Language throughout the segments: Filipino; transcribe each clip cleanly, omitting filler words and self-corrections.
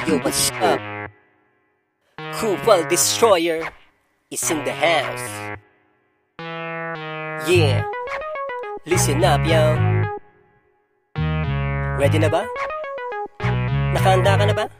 Yo, what's up? Kubal Destroyer is in the house. Yeah, listen up, yo. Ready na ba? Nakahanda ka na ba?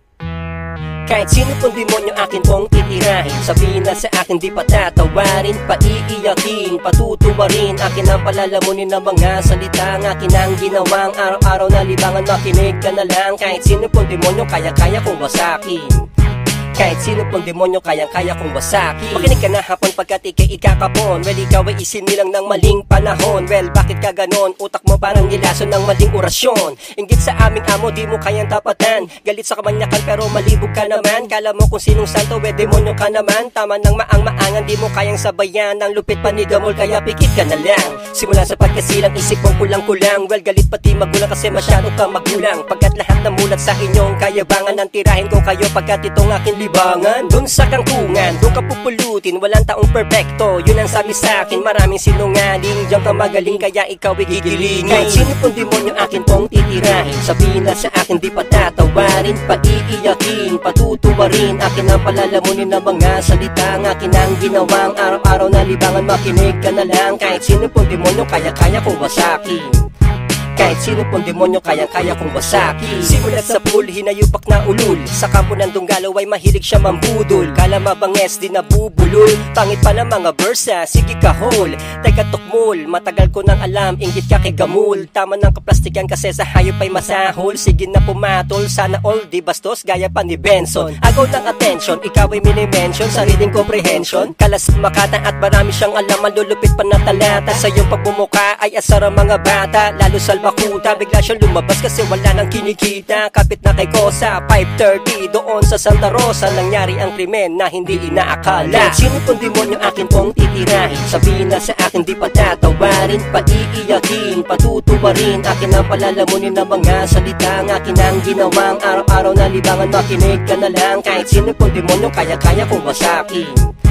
Kahit sino pong demonyo akin pong titirahin, sabihin na sa akin di patatawarin, paiiyakin, patutuwarin, akin ang palalamunin ng mga salita, ang akin ang ginawang araw-araw na libangan, makinig ka na lang. Kahit sino pong demonyo kaya-kaya kong wasakin, kahit sino pong demonyo kayang-kaya kong wasakin. Makinig ka na hapon pagkat ikay ikakapon. Well, ikaw ay isinilang ng maling panahon. Well, bakit ka ganon? Utak mo parang nilason ng maling orasyon. Inggit sa aming amo, di mo kayang tapatan. Galit sa kamanyakan pero malibog ka naman. Kala mo kung sinong santo, demonyo ka naman. Tama ng maang-maangan, di mo kayang sabayan. Ang lupit pa ni Gamol, kaya pikit ka na lang. Simula sa pagkasilang, isip mong kulang-kulang. Well, galit pati magulang kasi masyado kang magulang. Pagkat lahat na mulat sa inyong kayabangan, ang tirahin ko kayo pagkat itong aking libangan. Dun sa kangkungan, dun ka pupulutin, walang taong perpekto. Yun ang sabi sa akin, maraming sinungaling. Diyan ka magaling, kaya ikaw ay gigilingin. Kahit sino pong demonyo akin pong titirahin, sabihin na sa akin di patatawarin, paiiyakin, patutuwarin, akin ang palalamunin ng mga salita, ang akin ang ginawang araw-araw na libangan, makinig ka na lang. Kahit sino pong demonyo kaya-kaya kong wasakin, kahit sino pong demonyo kaya-kaya kong wasakin. Simulat sa pool, hinayupak na ulul, sa kampo ng Dunggalo ay mahilig siya mambudol. Kala mabanges, di nabubulol, pangit pa ng mga versa, sige ka hol. Teka tukmul, matagal ko nang alam, inggit ka kay Gamul. Tama ng kaplastikan kasi sa hayop ay masahol. Sige na pumatol, sana all di bastos, gaya pa ni Benson. Agaw ng attention, ikaw ay minimension sa reading comprehension. Kalas makata at marami siyang alam, malulupit pa na talata. Sa iyong pagbumuka ay asar ang mga bata, lalo sa bakuta, bigla siyang lumabas kasi wala nang kinikita. Kapit na kay Kosa, 5:30 doon sa Santa Rosa, nangyari ang krimen na hindi inaakala. Kahit sino pong demonyo akin pong titirahin, sabihin na sa akin di patatawarin, paiiyakin, patutuwarin, akin ang palalamunin ng mga salita, ang akin ang ginawang araw-araw na libangan, makinig ka na lang. Kahit sino pong demonyo kaya-kaya kong wasakin,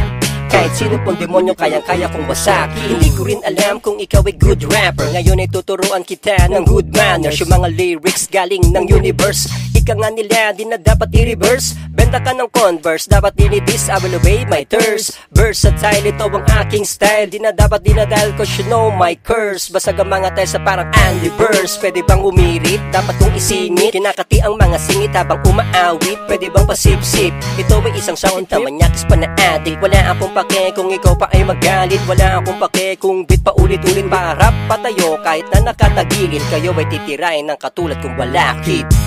kahit sino pong demonyo kayang-kaya kong wasakin. Hindi ko rin alam kung ikaw ay good rapper, ngayon ay tuturuan kita ng good manners. Yung mga lyrics galing ng universe, ika nga nila di na dapat i-reverse. Benta ka ng Converse, dapat dinidis, I will obey my thirst. Versatile, ito ang aking style, di na dapat dinadal cause you know my curse. Basag ang mga tayo sa parang Andy Burst. Pwede bang umirit? Dapat kong isingit, kinakati ang mga singit habang umaawit. Pwede bang pasip-sip? Ito ay isang sound na manyakis pa na addict. Wala akong pake kung ikaw pa ay magalit, wala akong pake kung beat pa ulit-ulit. Parap patayo kahit na nakatagilid, kayo ay titirain ng katulad kong walakit.